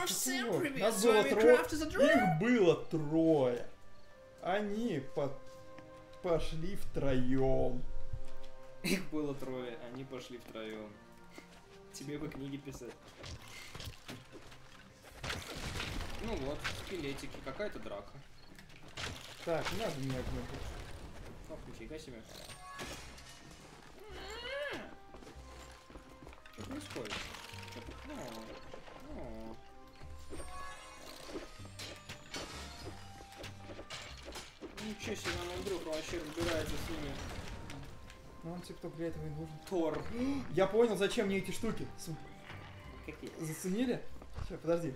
всем Вот, привет, нас с было вами трое. Craft is a Draw. Их было трое. Они пошли втроем. Их было трое, они пошли втроем. Тебе бы книги писать. Ну вот, скелетики, какая-то драка. Так, не надо меня гнобить. Ох, нифига себе. Что происходит? О. Ничего себе, нам Андрюха вообще разбирается с ними. Ну он типа только для этого и нужен. Тор. Я понял, зачем мне эти штуки. Какие? Заценили? Сейчас, подожди.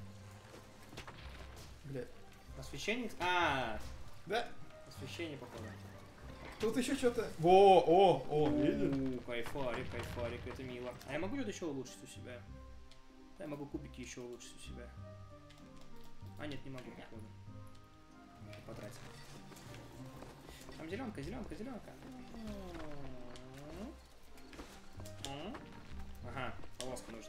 Блядь. Освещение? А, Да? освещение, походу. Тут еще что-то. О, видишь? Кайфарик, кайфарик, это мило. А я могу еще улучшить у себя? Да, я могу кубики еще улучшить у себя. А, нет, не могу, походу. Потратил. Там зеленка, зеленка, зеленка. Ага, полоска нужна.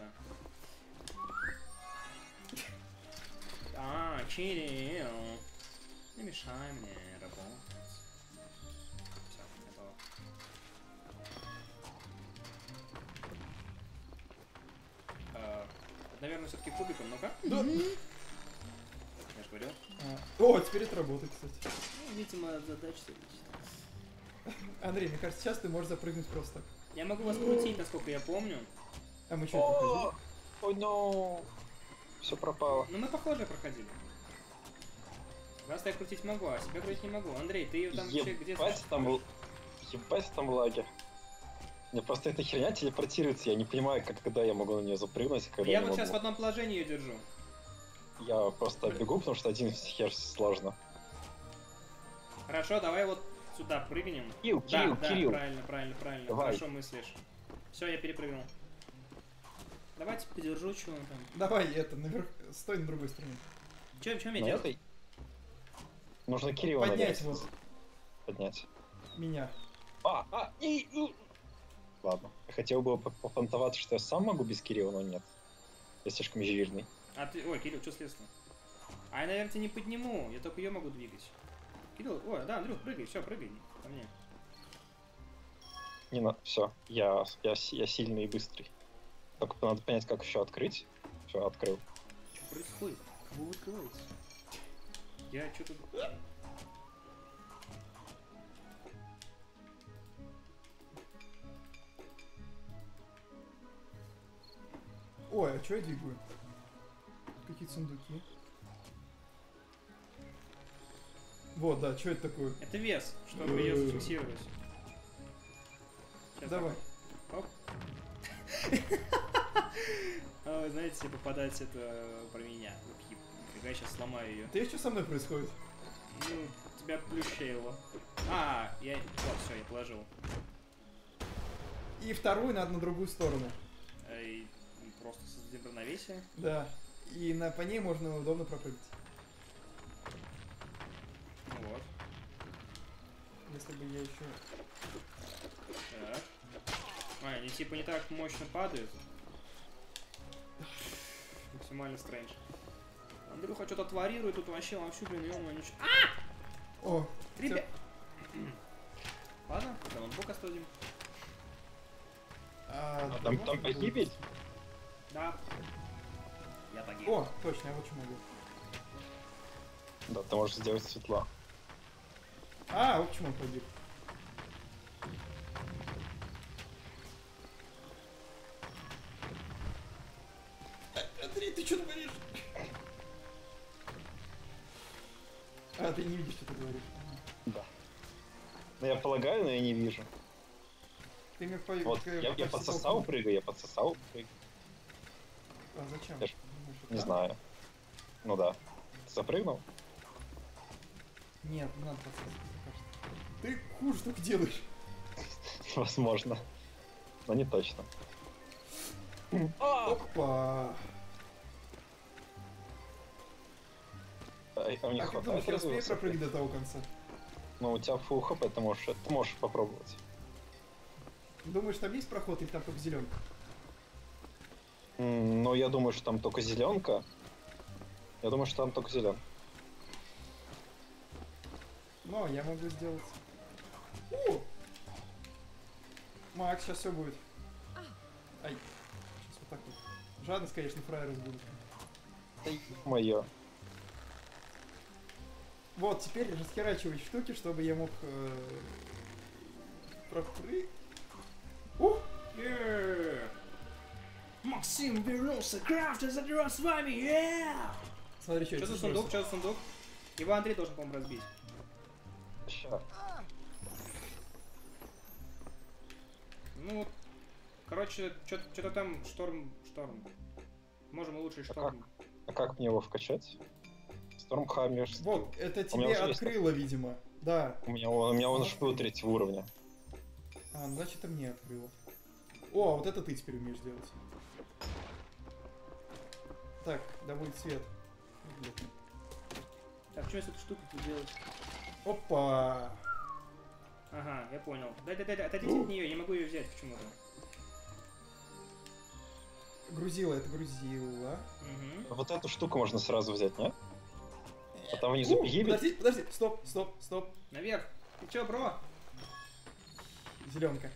А, чилил. Не мешай мне работать. Все, готово. Наверное, все-таки кубиком, ну-ка. Да. Я же говорил. О, теперь это работает, кстати. Ну, видимо, от задач зависит. Андрей, мне кажется, сейчас ты можешь запрыгнуть просто так. Я могу вас крутить, насколько я помню. А мы что, проходили? Ой, ну, все пропало. Но мы похоже проходили. Вас я крутить могу, а себя крутить не могу. Андрей, ты там вообще где Ебать там лагерь. Мне просто эта херня телепортируется, я не понимаю, когда я могу на нее запрыгнуть, когда Я не вот могу. сейчас в одном положении ее держу. Я просто бегу, потому что один хер сложно. Хорошо, давай вот сюда прыгнем. Кирилл, Да, Кирилл. правильно. Давай. Хорошо мыслишь. Все, я перепрыгнул. Давайте подержу, что он там. Давай, это, наверх, стой на другой стороне. Чем я На делаю? этой? Нужно Кирилла Поднять наверх. вот Поднять. меня. Ладно. Я хотел бы пофантоваться, что я сам могу без Кирилла, но нет. Я слишком жирный. А ты... Ой, Кирилл, что следствие? А я, наверное, тебя не подниму. Я только ее могу двигать. Кирилл, ой, да, Андрюх, прыгай, все, прыгай ко мне. Не на... Все, я сильный и быстрый. Только надо понять, как еще открыть. Все, открыл. Что происходит? Кого вы открываете? Я что-то... Ой, а что я двигаю? Какие-то сундуки. Вот, да, что это такое? Это вес, чтобы ее зафиксировать. Сейчас Давай. так. Оп. А вы знаете, если попадать это про меня. Когда я сейчас сломаю ее. Ты что со мной происходит? Ну, тебя плющейло. А, я... Вот, все, я положил. И вторую надо на другую сторону. И просто создадим равновесие. Да. И по ней можно удобно пропрыгнуть. Ну вот. Если бы я еще... Так. А, они типа не так мощно падают. Максимально стрэндж. Андрюха что-то творирует, тут вообще вовсю, блин, ё-моё, ничего. О, Ребят. Ладно, тогда ноутбук оставим. Там погибель? Да. Я погиб. О, точно, я вот что могу. Да, ты можешь сделать светла. А, вот почему он погиб. Андрей, ты что творишь? А, ты не видишь, что ты говоришь. Да. Ну я полагаю, но я не вижу. Ты мне Вот, я подсосал, прыгаю, я подсосал, прыгаю. А зачем? Я ж не знаю. Ну да. Ты запрыгнул? Нет, не надо подсосать, мне кажется. Ты хуже только делаешь. Возможно. Но не точно. Опа! А у них А как думаешь, хватает я успею ресурсов? пропрыгать до того конца? Ну, у тебя фул хп, ты можешь попробовать. Думаешь, там есть проход или там только зеленка? Ну, я думаю, что там только зеленка. Я думаю, что там только зеленый. Но я могу сделать. У! Макс, сейчас все будет. Ай. Сейчас вот так вот. Жадность, конечно, фраер из будущего. Мое. Вот, теперь расхерачивай штуки, чтобы я мог пропрыг... Максим вернулся, Крафтер задерет с вами, Смотри, что Что это за сундук, что за сундук? Его Андрей должен, по-моему, разбить. Ща. Ну, короче, что-то там шторм. Можем улучшить шторм. А как мне его вкачать? Стормхаммер. Вот, это У меня тебе уже есть открыло, видимо. Да. У меня он аж был 3-го уровня. А, ну значит, это мне открыло. О, а вот это ты теперь умеешь делать. Так, да будет свет. Так, что я с этой штукой тут делать? Опа! Ага, я понял. Дай, отойдите от нее, я не могу ее взять почему-то. Грузила, это грузила. Угу. Вот эту штуку можно сразу взять, нет? А там внизу погибель. Подожди, стоп. Наверх. Ты чё, бро? Зеленка.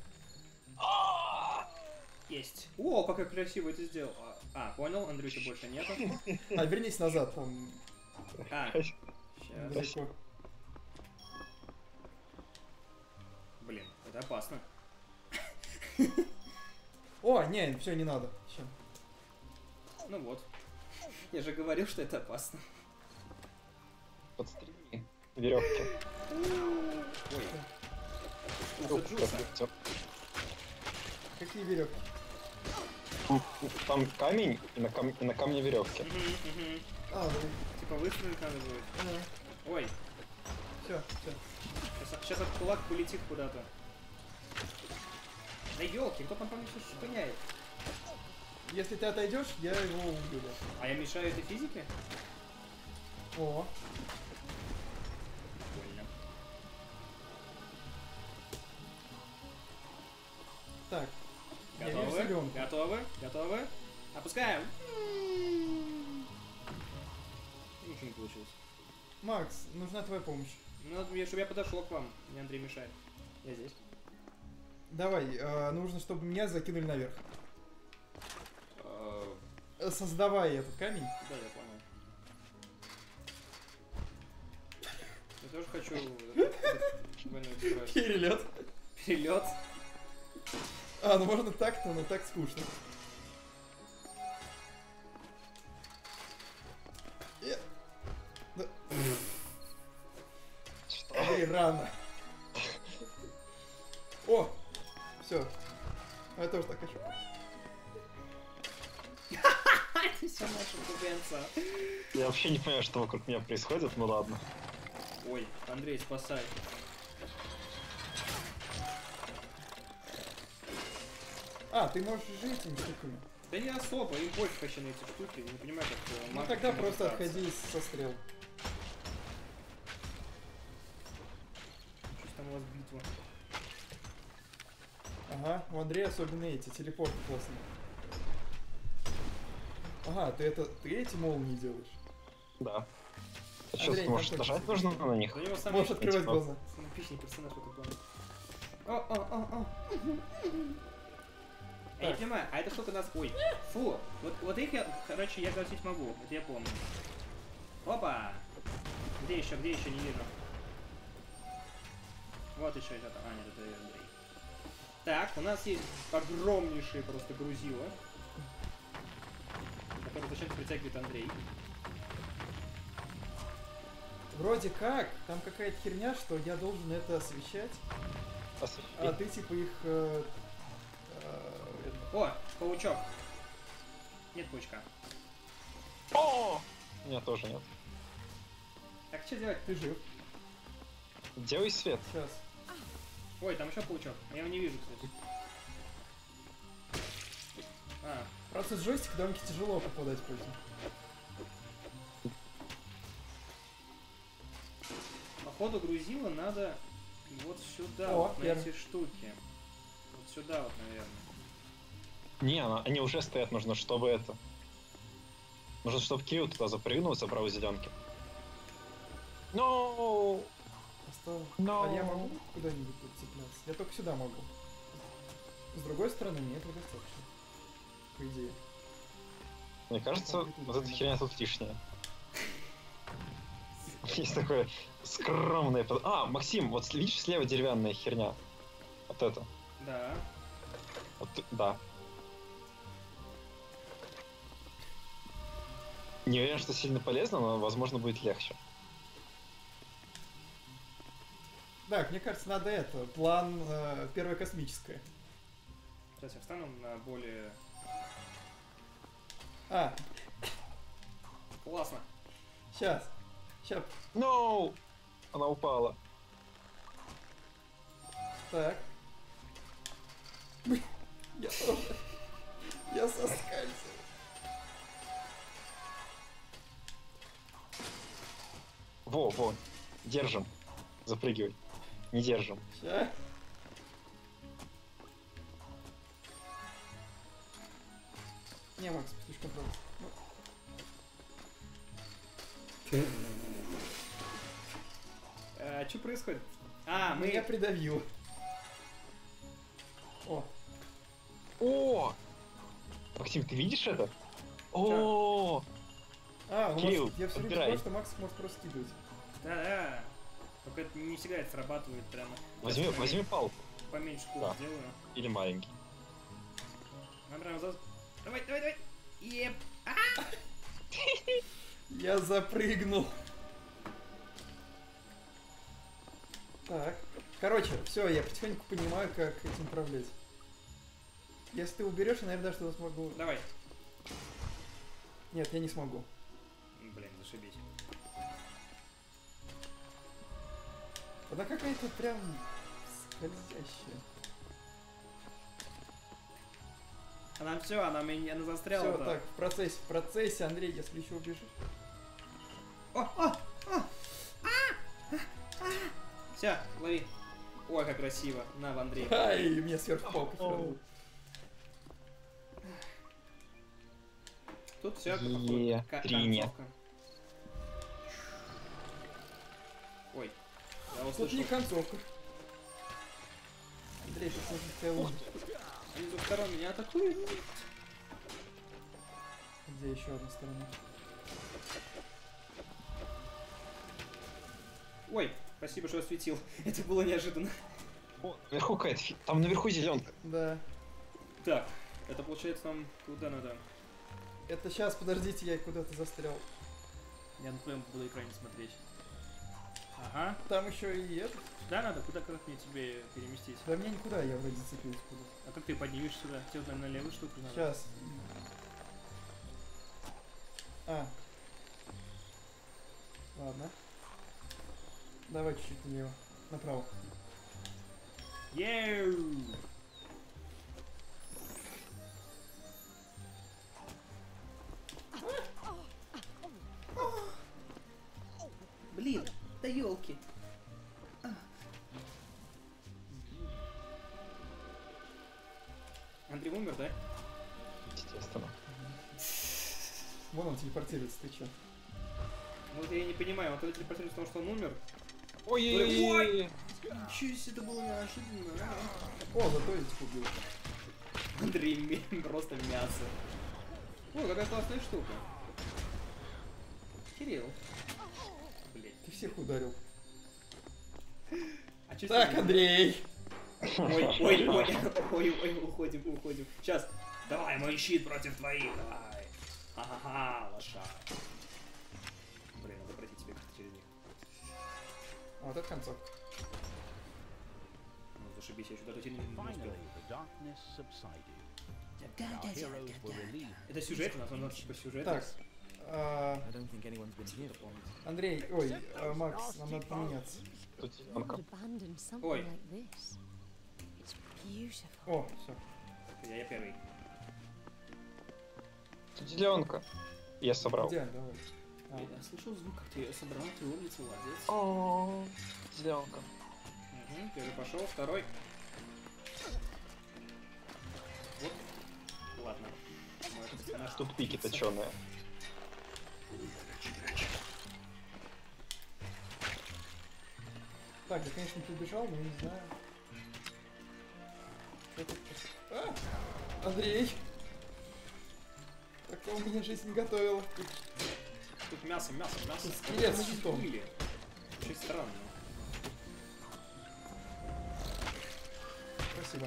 Есть. О, как я красиво это сделал. Понял, Андрюши больше нету. А, вернись назад, он Сейчас. далеко. Блин, это опасно. О, не, все, не надо. Ща. Ну вот. Я же говорил, что это опасно. Подстрели веревки. Ой. Джуса. Какие веревки? Там камень и на камне веревки. А, да. Типа выстрелить надо будет. Ой, Все. сейчас этот кулак полетит куда-то. Да елки, кто там по мне все шпыняет? Если ты отойдешь, я его убью. Да. А я мешаю этой физике? О, Больно. так. Я вижу Готовы? зеленку. Готовы? Опускаем. Ничего не получилось. Макс, нужна твоя помощь. Ну, чтобы я подошел к вам. Мне Андрей мешает. Я здесь. Давай, нужно, чтобы меня закинули наверх. Да, Создавай этот камень. я понял. Я тоже хочу двойной экспресс. Перелет. Перелет. А, ну можно так-то, но так скучно. Да. Что? Эй, рано. О! Все. Я тоже так хочу. Это все наша тубенца. Я вообще не понимаю, что вокруг меня происходит, ну ладно. Ой, Андрей, спасай. А, ты можешь жить этими штуками. Да не особо, им пофиг вообще на эти штуки. Не понимаю, как Ну магов тогда не просто пытаться. отходи со стрел. Что там у вас битва? Ага, у Андрея особенно эти телепорты классные. Ага, ты эти молнии делаешь. Да. А что, Андрей, может там нажать точно нужно на них? За него самый Можешь открывать типа- глаза. эпичный персонаж в этом плане. О. Я не Так. понимаю, а эта штука нас... Ой, фу. Вот их я, короче, я гасить могу. Это я помню. Опа! Где еще, не вижу. Вот еще это. А, нет, это Андрей. Так, у нас есть огромнейшие просто грузила, который зачем-то притягивает Андрей. Вроде как, там какая-то херня, что я должен это освещать, а ты типа их... О, паучок. Нет паучка. О! У меня тоже нет. Так, что делать? Ты жив. Делай свет. Сейчас. Ой, там еще паучок. Я его не вижу, кстати. А, Просто с джойстика довольно тяжело попадать по этим. походу грузила надо вот сюда, О, вот на первый. эти штуки. Вот сюда вот, наверное. Не, они уже стоят, нужно, чтобы это. Нужно, чтобы Кирилл туда запрыгнул, забрал зеленки. No! А я могу куда-нибудь тут цепляться? Я только сюда могу. С другой стороны, мне этого достаточно. По идее. Мне кажется, вот эта херня тут лишняя. Есть такое скромное... А, Максим, вот видишь слева деревянная херня? Вот это. Да. Вот, да. Не уверен, что сильно полезно, но, возможно, будет легче. Так, мне кажется, надо это. План первое космическое. Сейчас я встану на более... А, Классно. сейчас. Сейчас. No! Она упала. Так. Я тоже. Я соскальзываю. Во. Держим. Запрыгивай. Не держим. Ща. Не, Макс, слишком просто. Что происходит? А, мы... Я придавил. О! Максим, ты видишь это? О! А, Кирилл, я все время подбирай. думал, что Макс может просто скидывать. Да. Только это не всегда это срабатывает прямо. Возьми палку. Поменьше курс Да. сделаю. Или маленький. Прямо Давай. Еп. Я запрыгнул. Так. Короче, все, я потихоньку понимаю, как этим управлять. Если ты уберешь, я, наверное, что-то смогу. Давай. Нет, я не смогу. Блин, зашибись. Она какая-то прям скользящая. Она застряла. Все, так, в процессе, Андрей, если еще убежишь. Все, лови. Ой, как красиво. На, в Андрей. Ай, мне сверху палку сразу. Тут все Триня. концовка. Ой, я Тут услышал. не концовка. Андрей, тут нужно тебя убить. Они с двух сторон меня атакуют. Где еще одна сторона? Ой, спасибо, что осветил. Это было неожиданно. О, наверху какая-то там наверху зеленка. Да. Так, это получается нам куда надо? Это сейчас, подождите, я куда-то застрял. Я на твоем буду экране смотреть. Ага. Там еще и это. Сюда надо? Куда как мне тебе переместить? Да мне никуда, я вроде зацепился куда. А как ты поднимешь сюда? Тебе вот, на левую штуку надо. Сейчас. Ладно. Давай чуть-чуть налево. Направо. Еу! Блин, да елки. Андрей умер, да? Естественно. Вон он телепортируется, ты чё? Ну вот я не понимаю, он тогда телепортируется, потому что он умер. Ой-ой-ой! Ничего себе, это было неожиданно. О, зато я тебя убил. Андрей просто мясо. Ой, какая классная штука. Кирилл. Блять. Ты всех ударил. А чё Так, Андрей! Ой, уходим. Сейчас. Давай, мой щит против твоих, давай. Ха-ха-ха, лоша. Блин, надо пройти тебе как-то через них. А вот это концовка. Ну, зашибись, я еще даже не успел. Это сюжет у нас, он типа сюжет. Так. Андрей, ой, Макс, нам надо поменяться. Тут зеленка. Ой. О, все. Я первый. Тут зеленка. Я собрал. Где? Давай. Я слышал звук, как ты ее собрал, ты умница, молодец. О, зеленка. Первый пошел, второй. Вот. Ладно. Тут пики точеные. Так, я, конечно, прибежал, но я не знаю. Что тут? А! Андрей! Такого мне жизнь готовила. Тут мясо. Тут скелет с щитом. Или. Очень странно. Спасибо.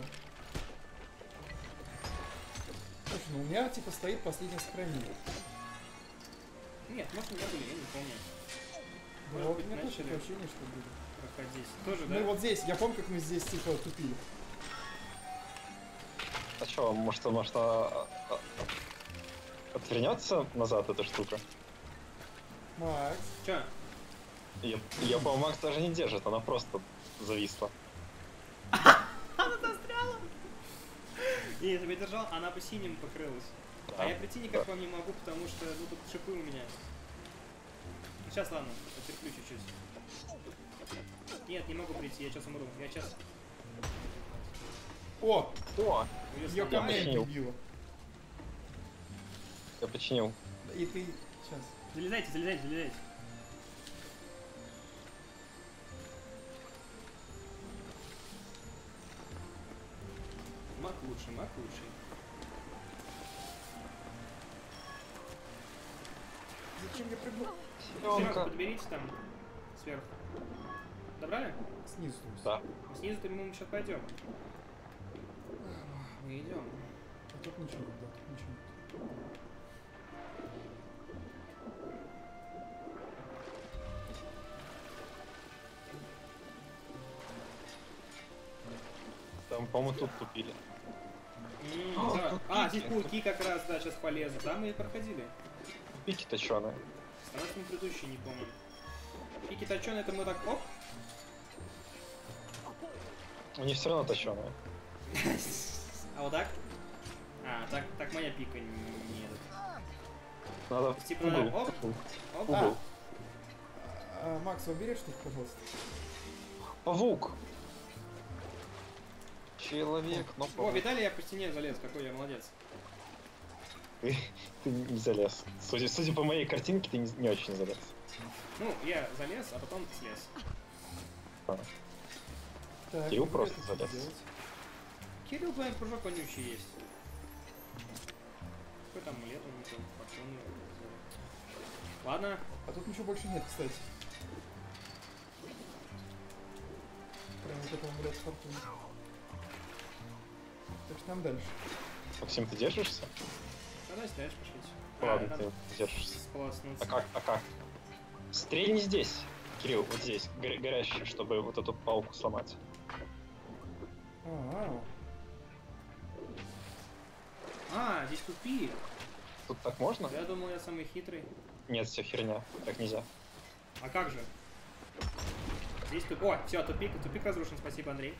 Слушай, ну у меня типа стоит последнее сохранение. Нет, может у меня были, я не помню. Да, Может вот быть, у меня тоже начали такое ощущение, что были. проходить. Тоже, Ну и да? вот здесь, я помню, как мы здесь типа тупили. А чё, может отвернется назад эта штука? Макс. Чё? Я по-моему, Макс даже не держит, она просто зависла. Она застряла! И если бы я держал, она по синим покрылась. А Да. я прийти никак вам не могу, потому что, ну, тут шипы у меня. Сейчас, ладно, потерплю чуть-чуть. Нет, не могу прийти, я сейчас умру. Я сейчас... О! О, Ее ко мне починил. прибило. я починил. И ты... Сейчас. Залезайте. Мак лучший. Зачем я прыгнул? Сверху Силёнка. подберите там, сверху. Добрали? Снизу. то есть. Да. Снизу-то мы сейчас пойдем. Мы идем. А тут ничего нет, да, тут ничего нет. Там, по-моему, тут тупили. Да. тут А, пики. здесь пауки как раз, да, сейчас полезут. Да, мы и проходили. Пики точеные. Становится мы предыдущий, не помню. Пики точеные, это мы так оп. Они все равно точеные. А вот так? А, так моя пика не этот. Надо Типа угол. надо оп. Оп. Угол. Макс, убери штуку, пожалуйста. Павук. Человек, но О, павук. видали, я по стене залез, какой я молодец. Ты не залез. Судя по моей картинке, ты не очень залез. Ну, я залез, а потом слез. А. Так, Кирилл как просто это залез. сделать? Кирилл, твой прыжок вонючий есть. Какой там амулет у него, патроны. Ладно. А тут ничего больше нет, кстати. Прям вот этого амулета фортуны. Так что нам дальше. Максим, ты держишься? Давайте дальше пошлите. Ладно, надо ты держишься. сполоснуться. А как? Стрельни здесь, Кирилл, вот здесь, горящий, чтобы вот эту палку сломать. А, Здесь тупик. Тут так можно? Я думал, я самый хитрый. Нет, все херня, так нельзя. А как же? Здесь тупик. О, все, тупик разрушен, спасибо, Андрей.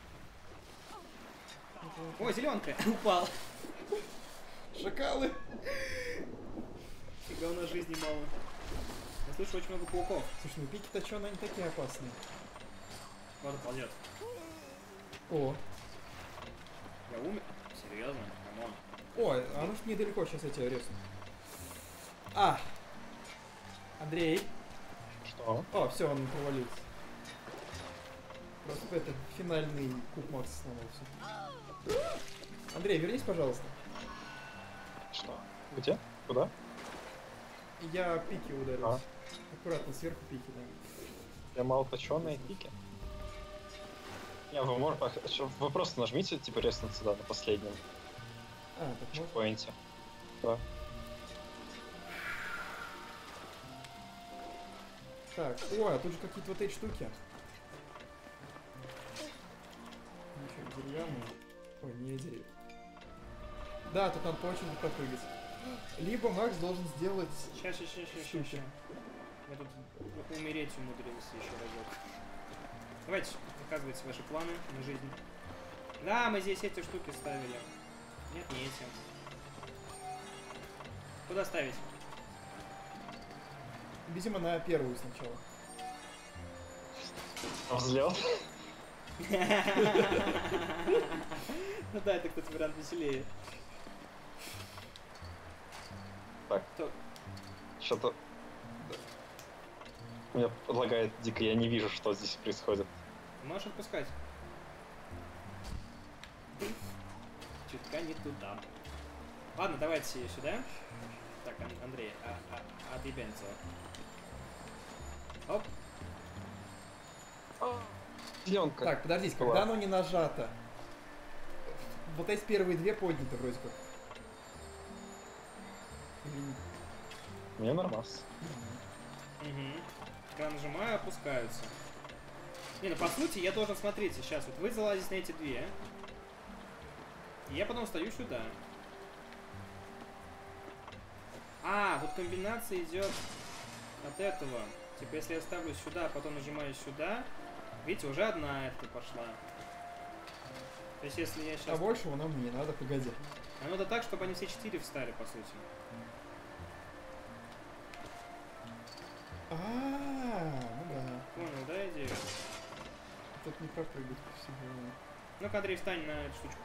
О, зеленка! Упал. шакалы! Фига у нас жизни мало. Я слышу очень много пауков. Слушай, ну пики точеные, они такие опасные. Ладно, ползет. О, Я умер? Серьезно? Камон. ой, а ну ж недалеко, сейчас я тебя резну. А! Андрей! Что? О, все, он провалился. Просто это финальный куб Макса сломался. Андрей, вернись, пожалуйста. Что? Где? Куда? Я пики ударился. А. Аккуратно, сверху пики, да. Я малоточенные пики. Не, вы просто нажмите, типа, резнуть сюда на последнем А, так можно? чекпоинте. Да. Так, о, а тут же какие-то вот эти штуки. Ничего, деревянные. Ой, не дерево. Да, тут надо по очереди попрыгать. Либо Макс должен сделать... Сейчас. Щучья. Я тут умереть умудрился еще разок. Давайте, показывайте ваши планы на жизнь. Да, мы здесь эти штуки ставили. Нет, не эти. Куда ставить? Видимо, на первую сначала. Взлет. Ну да, это, кстати, вариант веселее. Так. То- Что-то... Меня лагает дико, я не вижу, что здесь происходит. Можешь отпускать. Чутка не туда. Ладно, давайте сюда. Так, Андрей, отъебенцева. Оп. Зеленка. Так, подождите, когда оно не нажато? Вот эти первые две подняты вроде как. Или не? Мне нормас. Угу. Когда нажимаю, опускаются. Не, ну по сути я должен, смотрите, сейчас вот вы залазите на эти две. И я потом встаю сюда. А, вот комбинация идет от этого. Типа если я ставлю сюда, потом нажимаю сюда, видите, уже одна это пошла. То есть если я сейчас... А большего нам не надо, погоди. А надо так, чтобы они все 4 встали, по сути. Ну да. Понял, да, идею? Тут не пропрыгать по всему. Ну-ка, Андрей, встань на эту штучку.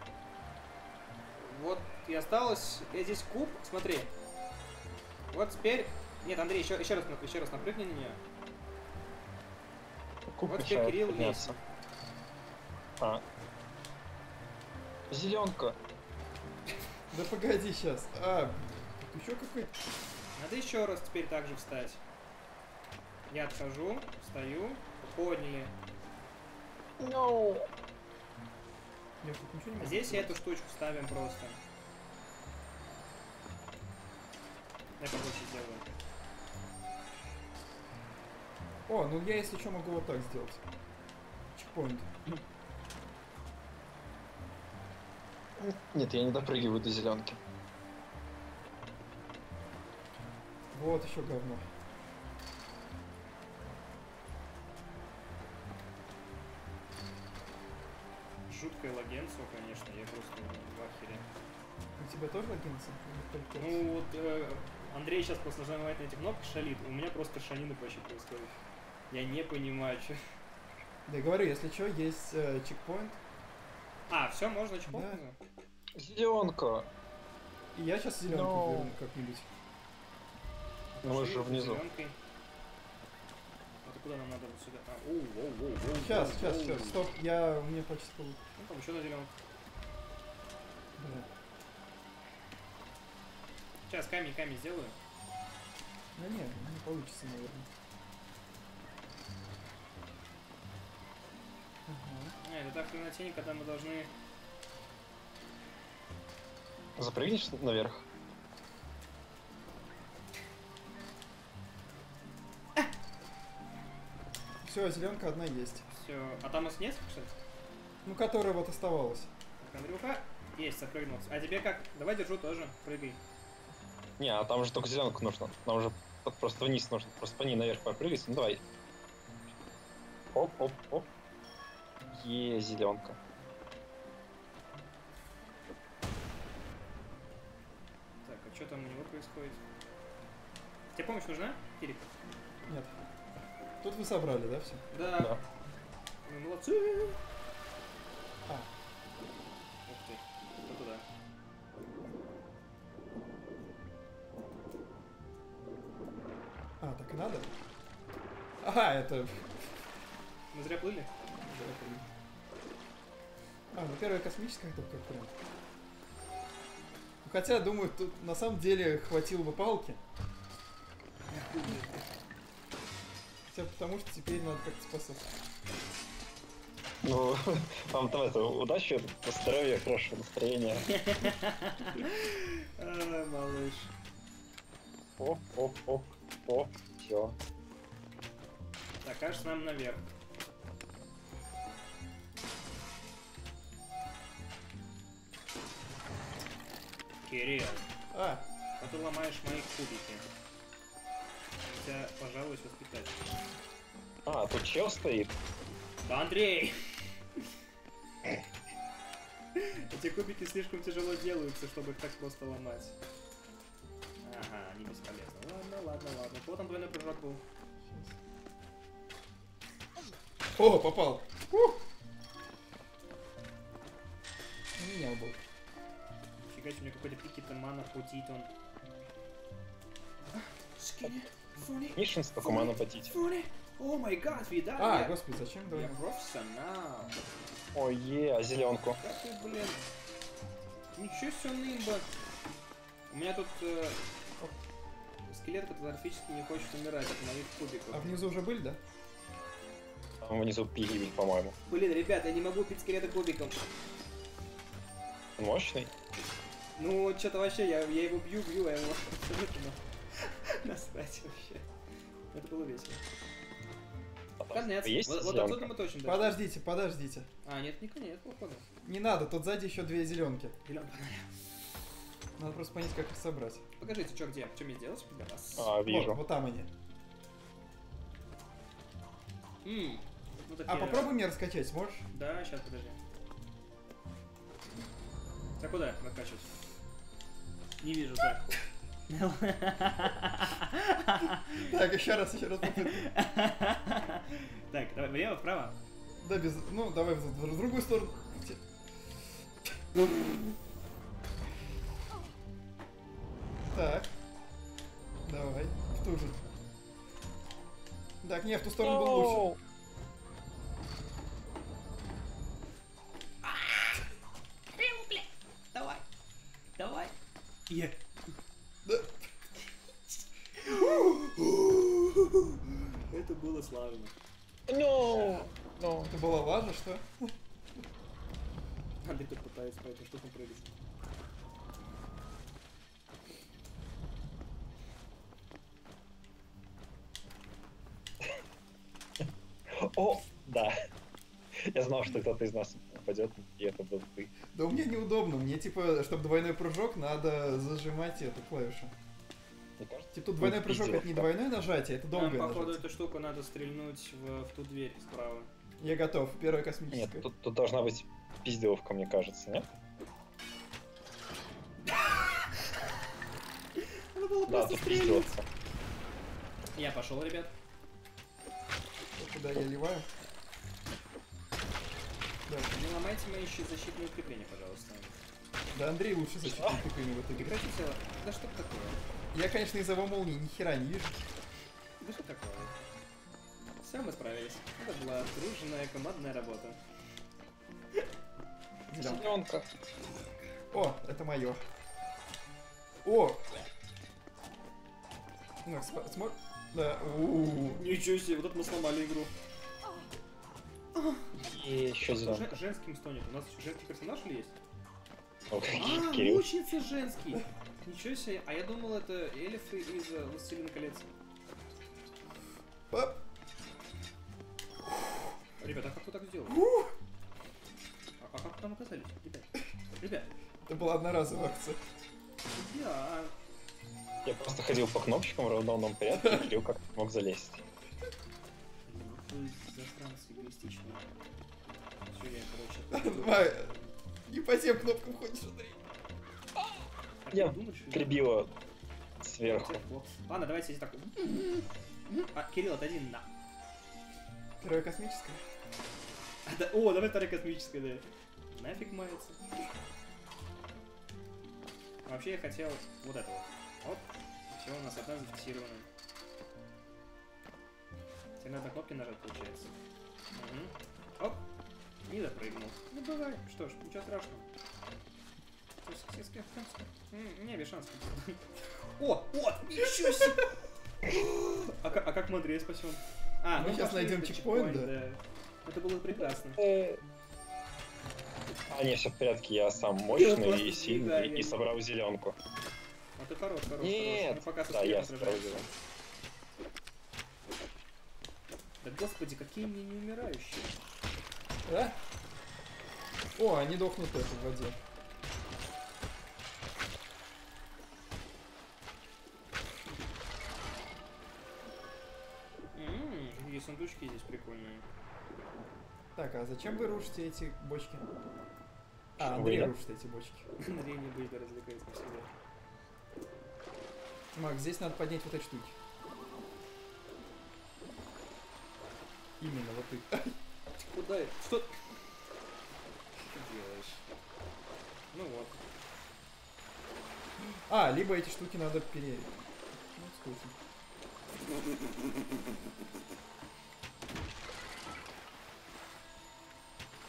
Вот и осталось. Здесь куб, смотри. Вот теперь... Нет, Андрей, еще раз напрыгни на нее. Куб Вот теперь мешает Кирилл подняться. вниз. Зеленка. Да погоди сейчас. Тут еще какой-то... Надо еще раз теперь так же встать. Я отхожу, встаю, подняли. No. Я тут ничего не могу Здесь сделать. эту штучку ставим просто. Я побольше сделаю. О, ну я если что могу вот так сделать. Чекпоинт. Нет, я не допрыгиваю до зеленки. Вот еще говно. Жуткое лагенцо, конечно, я просто в ахере. У тебя тоже лагинцы? Ну вот Андрей сейчас просто нажимает на эти кнопки, шалит. У меня просто шанина вообще происходит. Я не понимаю, что. Да я говорю, если что, есть чекпоинт. А, все, можно чпокнуть? Зеленка. И я сейчас зеленку No. верну как-нибудь. Ну мы же внизу. Это куда нам надо вот сюда? Оу. Сейчас, стоп, у меня почти Ну там еще на зеленку. Да. Сейчас камень сделаю. Да не получится, наверное. Ага. Это так в темноте, когда мы должны... Запрыгнешь наверх? Все, зеленка одна есть. Все. А там у нас несколько, кстати? Ну, которая вот оставалась. Так, Андрюха. Есть, запрыгнул. А тебе как? Давай держу тоже. Прыгай. Не, а там же только зеленку нужно. Нам уже просто вниз нужно. Просто по ней наверх попрыгать. Ну давай. Оп. Зеленка. Так, а что там у него происходит? Тебе помощь нужна, Кирик? Нет. Тут вы собрали, да, все? Да. Да. Ну, молодцы. А, Ух ты. Вот туда. так и надо? Ага, это... Мы зря плыли? Ну первая космическая только прям. Ну, хотя, думаю, тут на самом деле хватило бы палки. Хотя потому что теперь надо как-то спасаться. Ну, вам там это, удачи, здоровья, хорошего настроения. Малыш. Оп. Все. Так, кажется, нам наверх. Кирилл, А, ты ломаешь мои кубики. Тебя, пожалуй, воспитать. Тут чел стоит. Да, Андрей! Эти кубики слишком тяжело делаются, чтобы их так просто ломать. Ага, они бесполезны. Ладно. Вот он двойной прыжок был. о, попал. У меня был. Фига себе, у меня какой-то пикет мана путит он. Скини, фули, Мишин столько ману потить. фули, О май гад, видали? А, господи, зачем Я двойной? профессионал. Ой, а зеленку? Как ты, блин? Ничего себе, нимба. У меня тут скелет катастрофически не хочет умирать от моих кубиков. А внизу уже были, да? Там внизу пигибель, по-моему. Блин, ребят, я не могу пить скелета кубиком. Он мощный? Ну, что-то вообще, я его бью, а ему абсолютно насрать вообще. Это было весело. А там Конец. есть Вот зеленка? отсюда мы точно дошли. Подождите, подождите. А, нет, не конец, походу. Не надо, тут сзади еще две зеленки. Зелёнка. Надо просто понять, как их собрать. Покажите, что где? Что мне делать для вас? А, вижу. Вот там они. Ну, А попробуй мне раскачать, сможешь? Да, сейчас, подожди. А куда накачивать? Не вижу, так. Так, еще раз попытка. Так, давай, влево, вправо. Да, без... Ну, давай в другую сторону. Так. Давай. В ту же. Так, не, в ту сторону было лучше. Давай. Давай. Е. Да. Это было славно. No. Это была лажа, что? Андрей тут пытается по этим штукам прыгать. О, да. Я знал, что кто-то из нас упадет, и это был ты. Да у меня неудобно. Мне, типа, чтобы двойной прыжок, надо зажимать эту клавишу. Мне кажется, Типа, тут двойной прыжок это не двойное нажатие, это Нам, долгое походу, нажатие. эту штуку надо стрельнуть в ту дверь справа. Я готов. Первая нет, космическая. тут должна быть пиздиловка, мне кажется, нет? Надо было Да, просто тут стрелять. пиздиловка. Я пошел, ребят. Куда я ливаю? Да. Не ломайте мои защитные укрепления, пожалуйста. Да, Андрей лучше защитник укрепление в этой игре. Прекратите. Да что такое? Я, конечно, из-за его молнии ни хера не вижу. Да что такое? Все, мы справились. Это была дружная командная работа. Зелёнка. Зеленка. О, это мое. О! Ну, смотри. Да. У-у-у. Ничего себе, вот это мы сломали игру. И еще зеленка. Женским стонет. У нас женский персонаж или есть? О, А, Кирилл. лучница женский. Ничего себе. А я думал, это эльфы из «Властелина колец». Оп. Ребята, а как вы так сделали? А как вы там оказались? Ребят. Это была одноразовая акция. Я... Я просто ходил по кнопочкам в рандомном порядке, и Кирилл как-то мог залезть. Вы засранцы эгоистичные. Всё, я, короче... Май, не по тем кнопкам ходишь, Андрей. Я думаешь, что- прибила сверху. Ладно, давайте здесь так. А, Кирилл, отойди на. Первая космическая. О, давай вторая космическая, да. Нафиг мается. Вообще я хотел вот это вот. Оп. Все, у нас одна зафиксирована. Теперь надо кнопки нажать, получается. Угу. Оп. Не допрыгнул. Ну давай. Что ж, ничего страшного. Не, без шансов. О, вот, ничего себе. А как мы Андрея спасем? А, Мы сейчас пошли найдем на чекпоинт, да. Это было прекрасно. А, не, все в порядке, я сам Я мощный просто и сильный, сбегаю. и собрал зеленку. А ты хорош. Нет, Мы пока со да, я скелетом собрал сражаемся. зеленку. Да господи, какие мне не умирающие. Да? О, они дохнут это в воде. Какие сундучки здесь прикольные. Так, а зачем вы рушите эти бочки? А, Что, Андрей вы, да? рушит эти бочки. Андрей не будет развлекаться навсегда. Макс, здесь надо поднять вот эти штуки. Именно вот их. Куда это? Что? Что ты делаешь? Ну вот. А, либо эти штуки надо пере... Ну, скучно.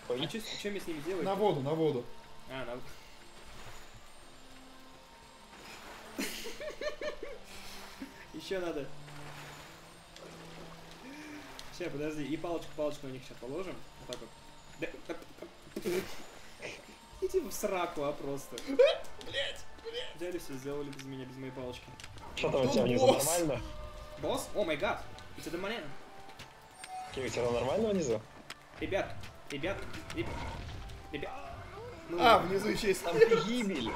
Ой, А что мне с ними делать? На воду, на воду. А, на... Еще надо. Сейчас, подожди, и палочку на них сейчас положим. Вот так вот. Иди в сраку, а просто. Блять. Взяли все, сделали без меня, без моей палочки. что там у тебя внизу босс? нормально? Босс? О май гад. Это Демонен. Кирилл, у тебя нормально внизу? Ребят. Ну, А, внизу еще есть. Там гибель.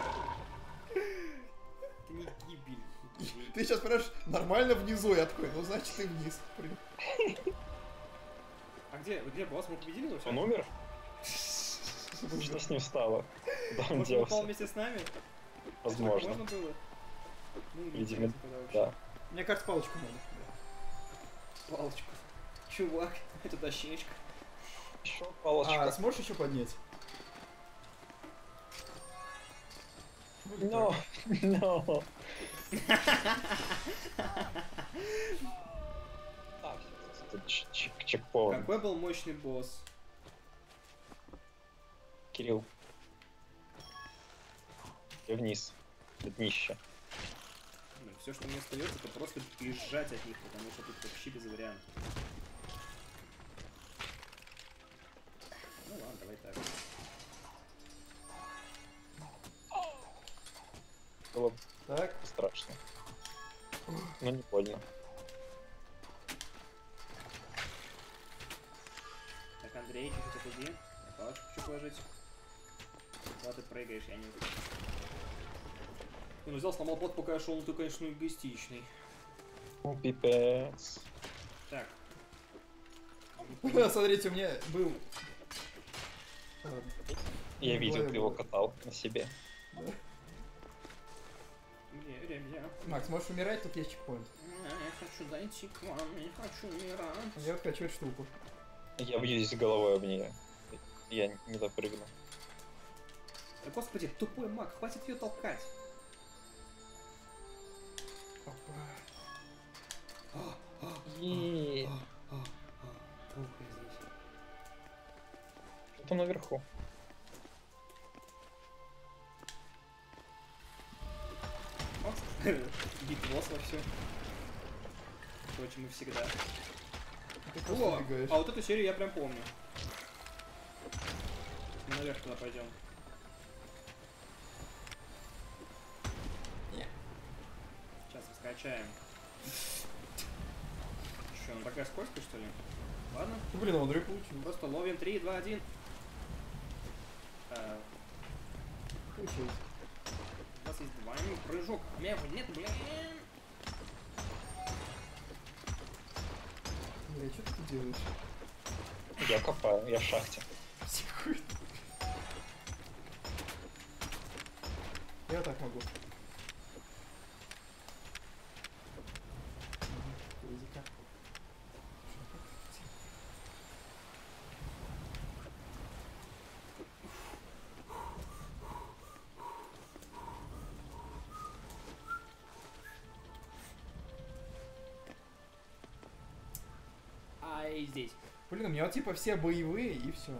это не гибель. Ты сейчас спрашиваешь, нормально внизу? Я такой, ну значит и вниз. А где босс? Мы победили его? Он умер? Что с ним стало? Да, он Может, он упал делся. вместе с нами? Возможно. Можно было? Ну, Видимо, интересно тогда вообще. Да. Мне кажется, палочку надо. Палочку. Чувак, это дощечка. Еще палочка. А, сможешь еще поднять? Но. Так, это чекпоинт. Какой был мощный босс? Кирилл. И вниз. Это днище. Все, что мне остается, это просто бежать от них, потому что тут вообще без вариантов. Ну ладно, давай так. Было Так. страшно. Но не больно. Так, Андрей, чуть-чуть отойди. Я палочку хочу положить. Куда ты прыгаешь, я не знаю. Ну, взял, сломал плот, пока я шел, ну ты, конечно, эгоистичный. Ну, пипец. Так. Смотрите, у меня был... Я Ну, видел, бывает, ты его бывает. катал на себе. Да. Не. Макс, можешь умирать, тут есть чекпоинт. Я хочу зайти к вам, я хочу умирать. Я вот хочу эту штуку. Я бьюсь головой об нее. Я не допрыгну. Да господи, тупой маг, хватит ее толкать. Опа. И Плохо здесь. что там наверху? Биг босс вовсю. Впрочем, и всегда. Ты просто О, убегаешь. а вот эту серию я прям помню. Мы наверх туда пойдем. Не. Сейчас раскачаем. Что, он такая скользкая, что ли? Ладно, Блин, Андрей получил. просто ловим 3, 2, 1. Получилось. У нас есть двойной прыжок. А у меня его нет, блин. Бля, что ты тут делаешь? Я копаю, я в шахте. Психует. Я вот так могу. Языка. А и здесь. Блин, у меня вот типа все боевые и все.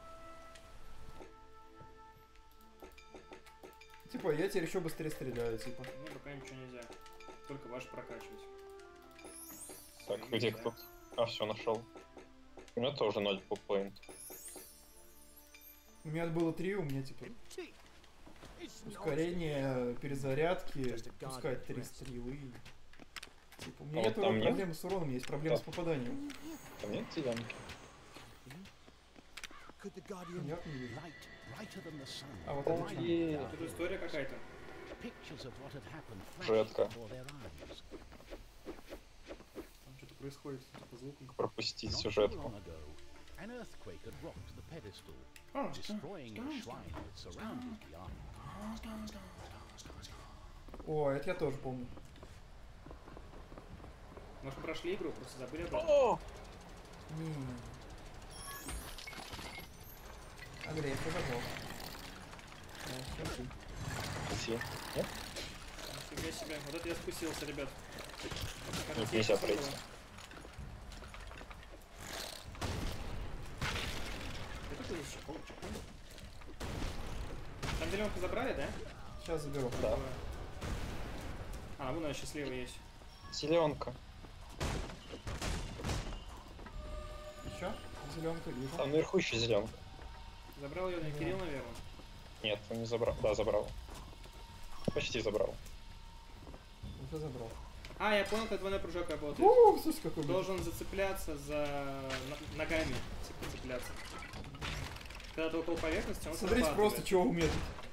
Типа, я теперь еще быстрее стреляю, типа. Ну, пока ничего нельзя. Только ваш прокачивать. Так, где кто? А, все, нашел. У меня тоже 0 поинт. У меня было 3, у меня типа ускорение перезарядки, пускать 3 стрелы. Типа, у меня А нет вот там нет? проблемы с уроном, есть проблема Да. с попаданием. Там нет ямки? Could the Guardian Я не вижу. light brighter than the sun? А вот это Riding что? down Тут история какая-то. pictures of what had happened flashed Жетка. before their eyes. Там что-то происходит по звукам. Пропустить Not too сюжетку. long ago, an earthquake had rocked the pedestal, А, destroying the shrine that surrounded the ark. О, это я тоже помню. может, мы прошли игру, просто забыли об этом. О! Андрей, я подобрал. Спасибо. Нет? Нифига себе. Вот это я спустился, ребят. Тут нельзя пройти. Это здесь чехол? Там зеленку забрали, да? Сейчас заберу. Да. А, вон она счастливая есть. Зеленка. Еще? Зеленка вижу. Там наверху еще зеленка. Забрал ее, Да. Кирилл, наверное. Нет, он не забрал. Да, забрал. Почти забрал. Уже забрал. А, я понял, как двойной прыжок работает. Слушай, какой был. Должен зацепляться за ногами, типа цепляться. Когда ты около поверхности, он Смотрите срабатывает. просто, чего умеет.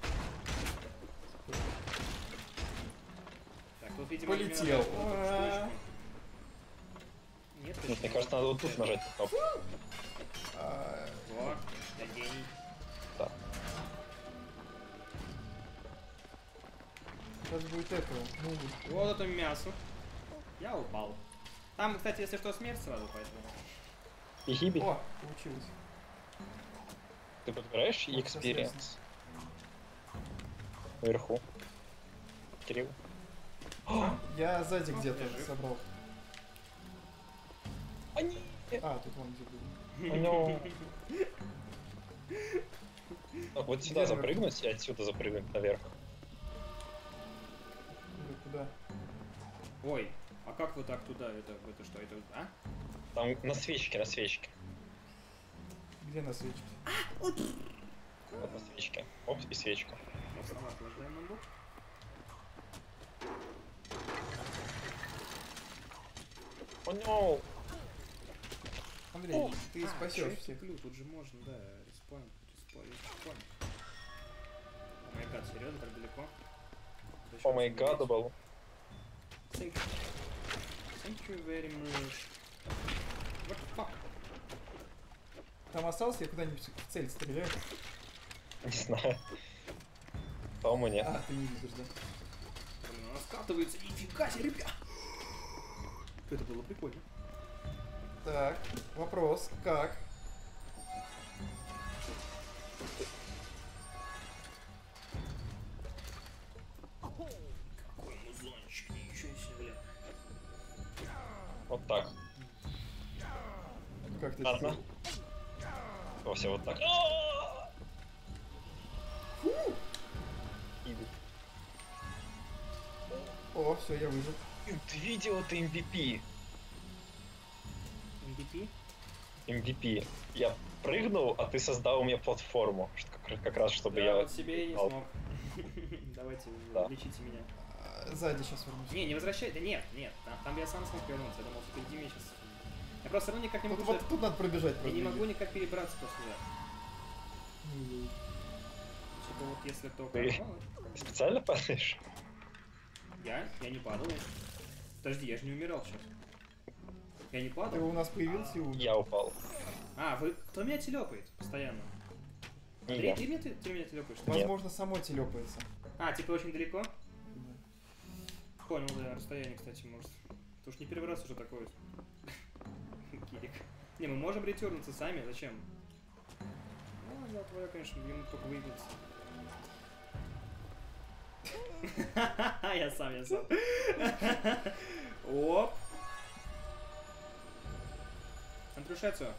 Так, тут, видимо, Полетел. именно эту штучку. Нет, Нет, точнее, мне кажется, надо вот тут нажать на кнопку. Во, я гений. Да. Сейчас будет это. Ну, Вот это мясо. Я упал. Там, кстати, если что, смерть сразу, поэтому. И гибель. О, получилось. Ты подбираешь Вот, сейчас experience? Наверху. Кирилл. Я сзади где-то я жив. собрал. Они. А, тут вон где был. У него... Вот сюда Где запрыгнуть и отсюда запрыгнуть наверх. Или куда? Ой, а как вы так туда? Это что? Это, а? Там на свечке, на свечке. Где на свечке? Вот на свечке. Оп, и свечка. Вот сама охлаждаем ноутбук. О, no. Андрей, ты чё спасешь я всех. туплю? Тут же можно, да, респаун. О май гад, серьезно, так далеко? О май гад, был. Thank you very much. What the fuck? Там остался, я куда-нибудь в цель стреляю. Не знаю. По-моему, нет. А, ты не видишь, да? Блин, она скатывается, нифига себе, ребят! Это было прикольно. Так, вопрос, как? Какой музончик, ничего себе, блин. Вот так. Как ты Ладно. сделал? О, все вот так. Идут. О, все, я выжил. Ты видел это MVP? MVP? MVP. Я прыгнул, а ты создал мне платформу. Как раз, чтобы Да, я... вот себе и не упал. смог. Давайте, Да. лечите меня. Сзади сейчас вернусь. Не возвращай, да нет, там я сам смог вернуться, я думал, впереди меня сейчас. Я просто все равно никак не Тут, могу, вот тут надо пробежать я просто. не могу никак перебраться просто сюда. Ой-ой. Типа вот если то Ты- как... Специально падаешь? Я не падал. Подожди, я же не умирал сейчас. Я не Ты падал. у нас появился и умер. Я упал. А, вы... Кто меня телепает постоянно? Не Андрей, я. ты меня телепаешь? Нет. Возможно, само телепается. А, типа очень далеко? Понял, да, расстояние, кстати, может. Потому что не первый раз уже такое. Кирик. Не, мы можем ретернуться сами, зачем? Ну, взял твоё, конечно, ему только выиграться. Я сам. Оп. Андрюшецу.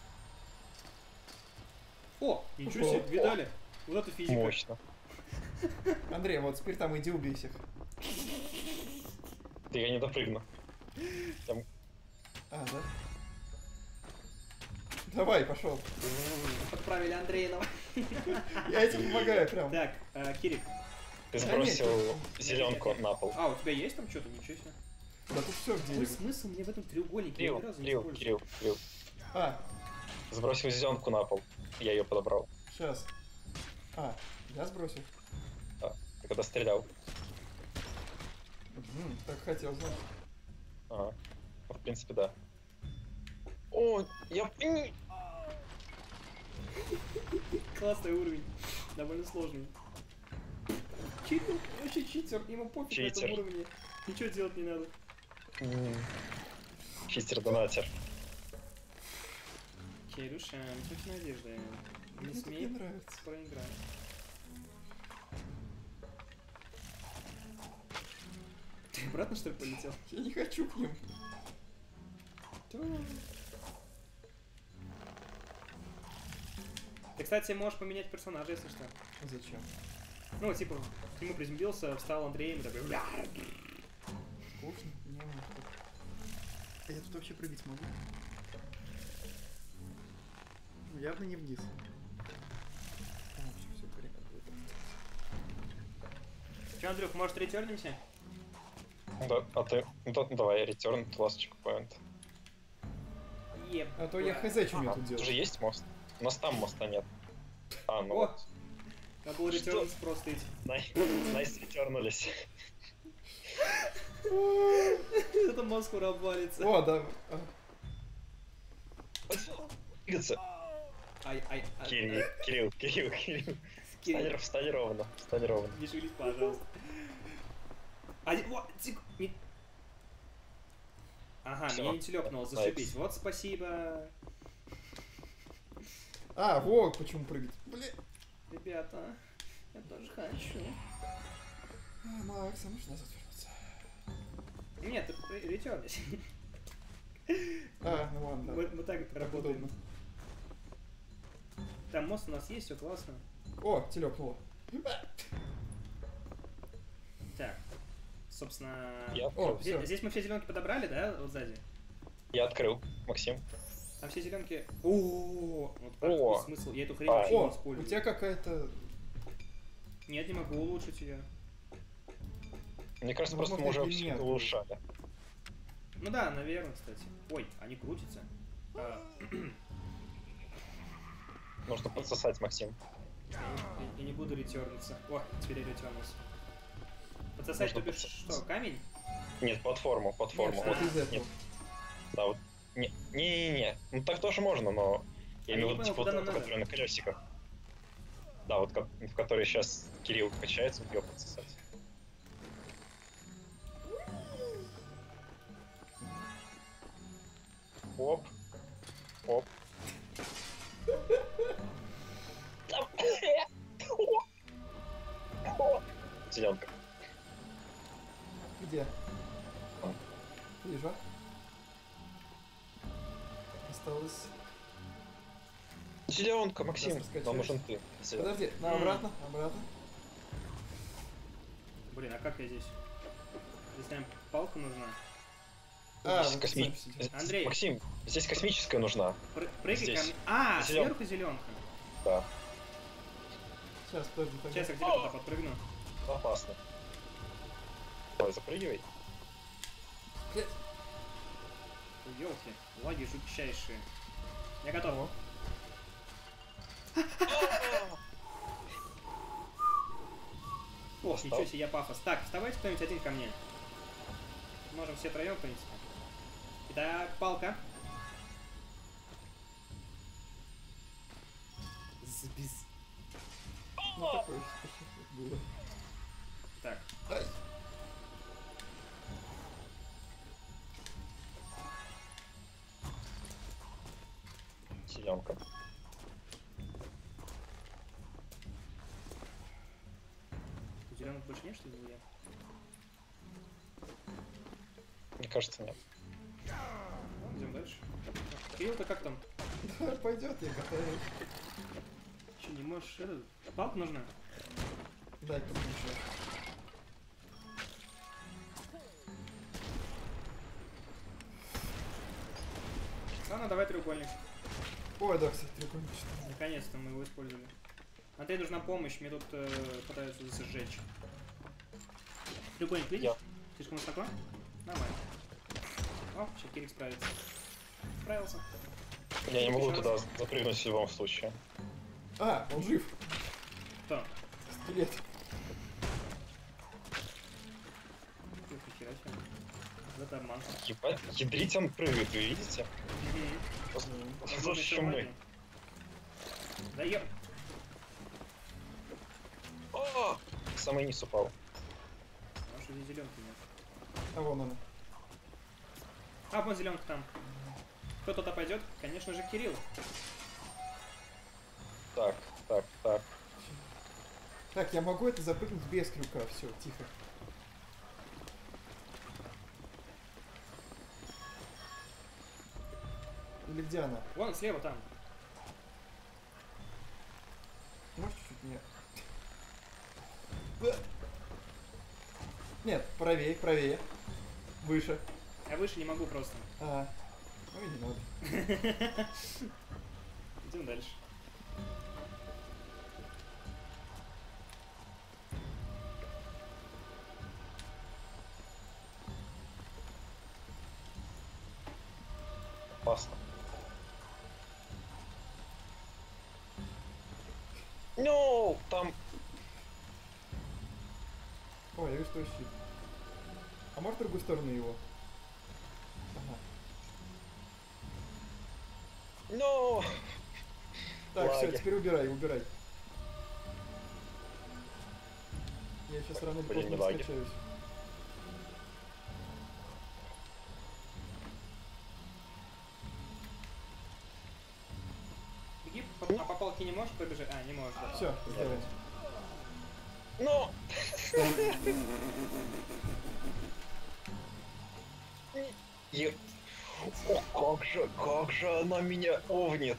О, ничего себе, О. видали? Вот это физика. Мощно. Андрей, вот теперь там иди убей всех. Я не допрыгну. Там... А, да? Давай, пошел. Отправили Андрея. Я тебе помогаю прям. Так, Кирик. Ты Да сбросил нет, зеленку на пол. А, у тебя есть там что-то? Ничего себе. Да тут все в Какой дереве. смысл мне в этом треугольнике? Я ни разу не использую. Кирилл. А, Сбросил зеленку на пол. Я ее подобрал. сейчас. А, я сбросил. Ты когда стрелял. Так хотел знать. Ага. Ну, в принципе, да. О, я... Классный уровень. Довольно сложный. Читер, вообще читер. Ему пофиг на этом Читер. уровне. Ничего делать не надо. Чистер-донатер. Кирюша, точно надежда. Не Мне тут смей не нравится. проиграть. Ты обратно что ли полетел? Я не хочу к ним. кстати, можешь поменять персонажа, если что. Зачем? Ну, типа, к нему приземлился, встал Андреем и такой... Скучно? Не могу. А я тут вообще прыгать могу? Ну, явно не вниз. Все порядок. Че, Андрюх, может, ретернимся? Да, а ты? Ну, давай, return to last checkpoint. А то я хз, что мне тут Тут делать. же есть мост? У нас там моста нет. А, ну О! вот. Надо было ретернуться просто идти. Найс ретернулись. Это мост скоро обвалится. О, да. Двигаться. Ай. Кирилл. Встань ровно. Не шевелись, пожалуйста. Ага, Всё. меня не телепнуло, зашибись. Вот спасибо. А, вот почему прыгать. Блин. Ребята, я тоже хочу. Макс, а можешь назад вернуться? Нет, ты ретернись. А, ну ладно, да. Мы так работаем. Удобно. Там мост у нас есть, все классно. О, телепнуло. Так, собственно... О, всё. Здесь мы все зеленки подобрали, да, вот сзади? Я открыл. Максим. Там все зеленки... О, вот так О. смысл. Я эту хрень вообще не О, использую. у тебя какая-то... Нет, не могу улучшить ее. Мне кажется, Ну, просто мы можно уже для все меня улучшали. Ну да, наверное, кстати. Ой, они крутятся. Нужно подсосать, Максим. Я не буду ретерниться. О, теперь я ретернулся. Подсосать, Нужно то бишь, подсосать. что, камень? Нет, платформу. Нет, Вот, что-то из этого. нет. Да, вот. Не. Ну так тоже можно, но я А имею я в не виду, понял, типа, куда вот нам эту, надо. которая на колесиках. Да, вот в которой сейчас Кирилл качается, вот ее подсосать. Оп. Зеленка. Где? Там. Вижу. Осталось... Зеленка, Максим. Сейчас раскачаюсь. Нам нужен ты. Подожди, на обратно. Блин, а как я здесь? Здесь, наверное, палка нужна. А, Здесь вот косми- запись идет. Андрей. Максим, здесь космическая нужна. Прыгай Здесь. ко мне. А, Зелёнка. сверху зеленка. Да. Сейчас, подожди, Сейчас я погоди. где-то туда подпрыгну. Опасно. Давай, запрыгивай. Блядь. Ёлки, лаги жутчайшие. Я готов. О. Ох, Достал. ничего себе, я пафос. Так, вставайте кто-нибудь один ко мне. Можем все троем, в принципе. Итак, палка. Збиз. Ну, такое что было. Так, Ай. Зеленка. зеленых больше нет, что ли, где? Мне кажется, нет. Ну, идем дальше. Кирилл-то как там? Да, пойдет, я катаюсь. Че, не можешь этот... Палка нужна? Дай тут еще. Ладно, давай треугольник. Ой, да, кстати, треугольник. Наконец-то мы его использовали. Андрей, нужна помощь, мне тут пытаются сжечь. Треугольник видишь? Я. Слишком высоко? Нормально. О, сейчас Кирик справится. Справился. Я не могу Еще туда раз. запрыгнуть в любом случае. А, он жив. Кто? Скелет. Ух, нихера себе. Это обман. Ебать, ядрить он прыгает, вы видите? Лучше, чем мы. Да ёп. О! Самый низ упал. Потому здесь зеленки нет. А вон она. А, вон зеленка там. Кто туда пойдет? Конечно же, Кирилл. Так. Так, я могу это запрыгнуть без крюка. Все, тихо. Или где она? Вон, слева там. Нет. Да. Нет, правее, правее. Выше. Я выше не могу просто. А, ну и не надо. Идем дальше. Опасно. Ну, там... Ой, я вижу, что щит. А может в другую сторону его? Ага. Ну, Так, все, Лаги. теперь убирай, убирай. Я сейчас рано или Блин, поздно не лаги. скачаюсь. Беги, а по палке не можешь пробежать? А, не можешь, да. Все, сделай. ну... И... О, как же она меня овнит.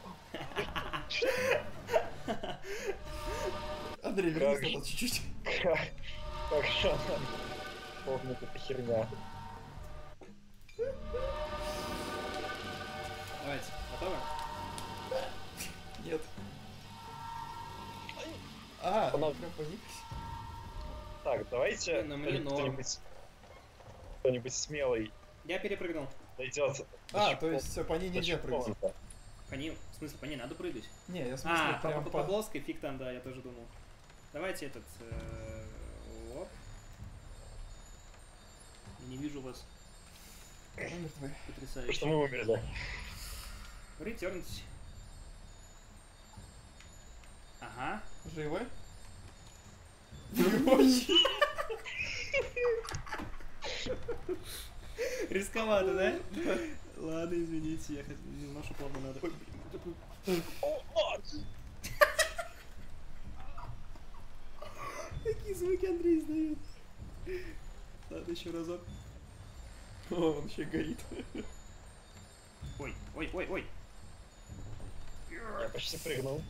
Андрей, Как вернись же. назад чуть-чуть. Как же она овнит эта херня. Давайте, готовы? Нет. А, Она- прям поникся. Так, давайте Ну, мне норм. кто-нибудь смелый Я перепрыгнул. дойдет. А, то есть все, по ней нельзя прыгать. По ней, в смысле, по ней надо прыгать? Не, я в смысле А, прям по плоской, фиг там, да, я тоже думал. Давайте этот... оп. Я не вижу вас. Номер твой. Потому что Потрясающе. мы умерли. Ретернс. Ага. Живы? Очень. Рисковато, да? Ладно, извините, я немножко плавно надо. Какие звуки Андрей издает? Ладно, еще разок. О, он еще горит. Ой, ой, ой, ой. Я почти прыгнул.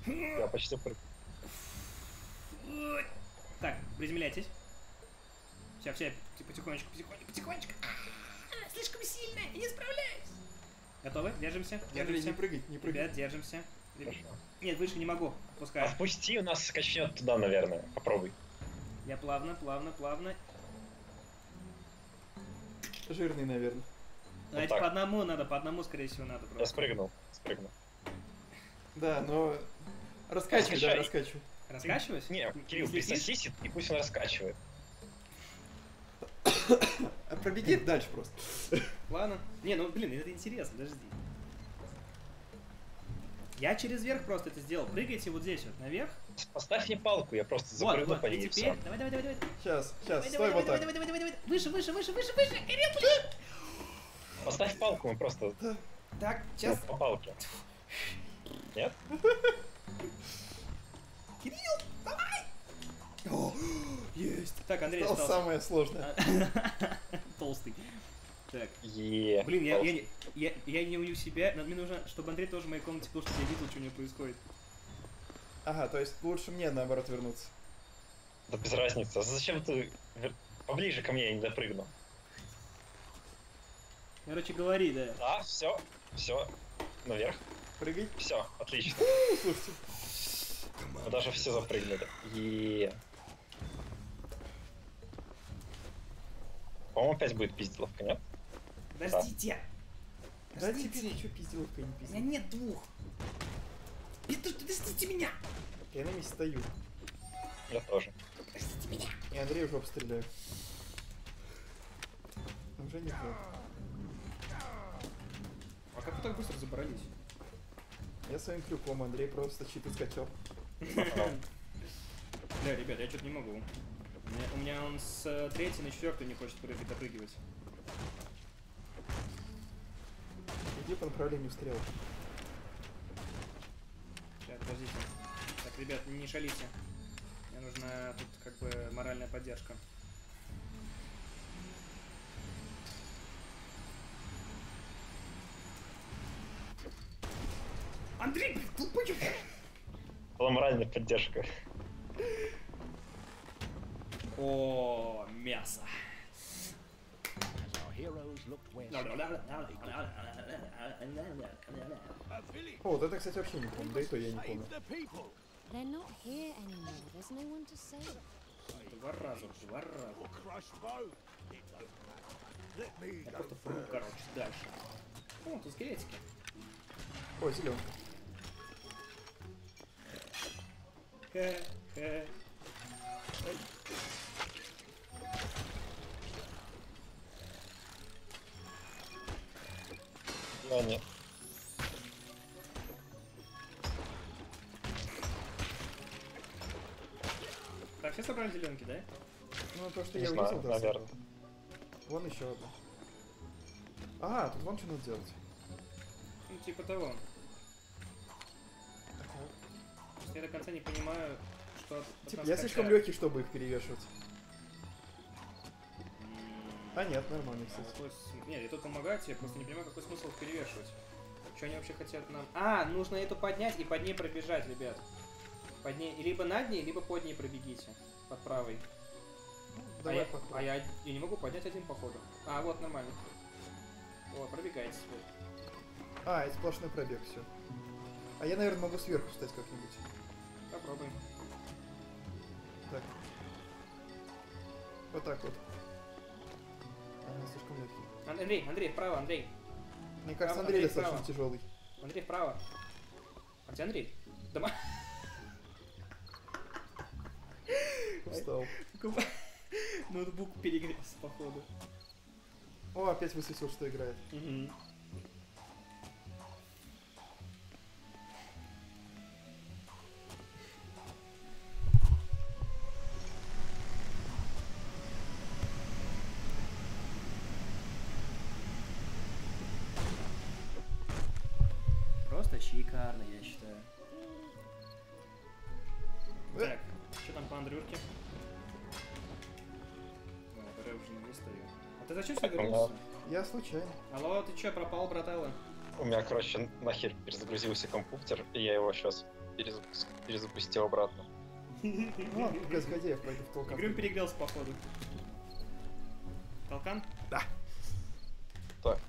Так, приземляйтесь. Все, потихонечку. Слишком сильно, я не справляюсь. Готовы? Держимся. Андрей, не Держимся. прыгай, не прыгай. Ребят, держимся. Хорошо. Нет, выше не могу. Пускай. Отпусти, у нас скачнет туда, наверное. Попробуй. Я плавно. Жирный, наверное. Давайте так. по одному, скорее всего, надо Я просто. спрыгнул. Да, но... Раскачивай, да, Раскачай. раскачивай. Раскачиваюсь? Не, Кирилл, Следишь? присосись, и пусть он раскачивает. А пробеги дальше просто. Ладно. Не, ну блин, это интересно, подожди. Я через верх просто это сделал. Прыгайте вот здесь вот наверх. Поставь мне палку, я просто Вот, запрыгну вот, по и ней и теперь. все. Давай. Сейчас, Давай, стой вот так. давай. Выше, Кирилл, блин. Поставь палку, мы просто Так, сейчас. по палке. Нет? Кирилл, давай! О, есть. Так, Андрей Стало остался. самое сложное. Толстый. Так. Е. Блин, я не умею себя. Мне нужно, чтобы Андрей тоже в моей комнате был, чтобы я видел, что у него происходит. Ага, то есть лучше мне наоборот вернуться. Да без разницы. А зачем ты поближе ко мне, я не допрыгну? Короче, говори, да. Да, все, наверх. Прыгай. Все, отлично. Слушайте. Мы даже все запрыгнули. Е. По-моему, опять будет пизделовка, нет? Подождите. Да теперь ничего пизделовка не У меня пиздил. нет двух. Подождите меня. Я на месте стою. Я тоже. Подождите меня. И Андрея в жопу стреляю. Уже не то. А как вы так быстро забрались? Я своим крюком, Андрей просто читы скачал. Бля, ребят, я что-то не могу. У меня он с 3 на 4 не хочет допрыгивать. Иди по направлению стрелок. Сейчас, подождите. Так, ребят, не шалите. Мне нужна тут как бы моральная поддержка. Андрей, блин, тупой! Была моральная поддержка. О, мясо. As our heroes looked where О, вот это, кстати, вообще не помню, да и то я не помню. They're not here anymore. There's no one to save. Два раза. Я просто пру, короче, дальше. О, тут скелетики. О, зеленка. Хе-хе. Я нет. Так, все собрали зеленки, да? Ну, то, что Не я знаю, увидел, да. наверное. Вон еще одна. А, тут вон что надо делать. Ну, типа того. Просто я до конца не понимаю, что от Типа, нас я как слишком так. легкий, чтобы их перевешивать. А нет, нормально, кстати. Какой Нет, я тут помогаю тебе, просто не понимаю, какой смысл их перевешивать. Что они вообще хотят нам... А, нужно эту поднять и под ней пробежать, ребят. Под ней... Либо над ней, либо под ней пробегите. Под правой. Давай а попробуем. я не могу поднять один, походу. А, вот, нормально. Вот, пробегайте теперь. А, это сплошной пробег, все. А я, наверное, могу сверху встать как-нибудь. Попробуем. Так. Вот так вот. Ага, слишком легкий. Андрей, вправо, Андрей. Мне кажется, Право, Андрей Андрей, достаточно право. тяжелый. Андрей, вправо. А где Андрей? Дома. Устал. Ноутбук перегрелся, походу. О, опять высветил, что играет. Угу. Просто шикарно, я считаю. Так, что там по Андрюшке? О, я уже не стою. А ты зачем сюда вернулся? Я случайно. Алло, ты чё, пропал, брателло? У меня, короче, нахер перезагрузился компьютер, и я его сейчас перезапустил обратно. Ну ладно, пока сходи, я пойду в толкан. Грюм перегрелся, походу. Толкан? Так,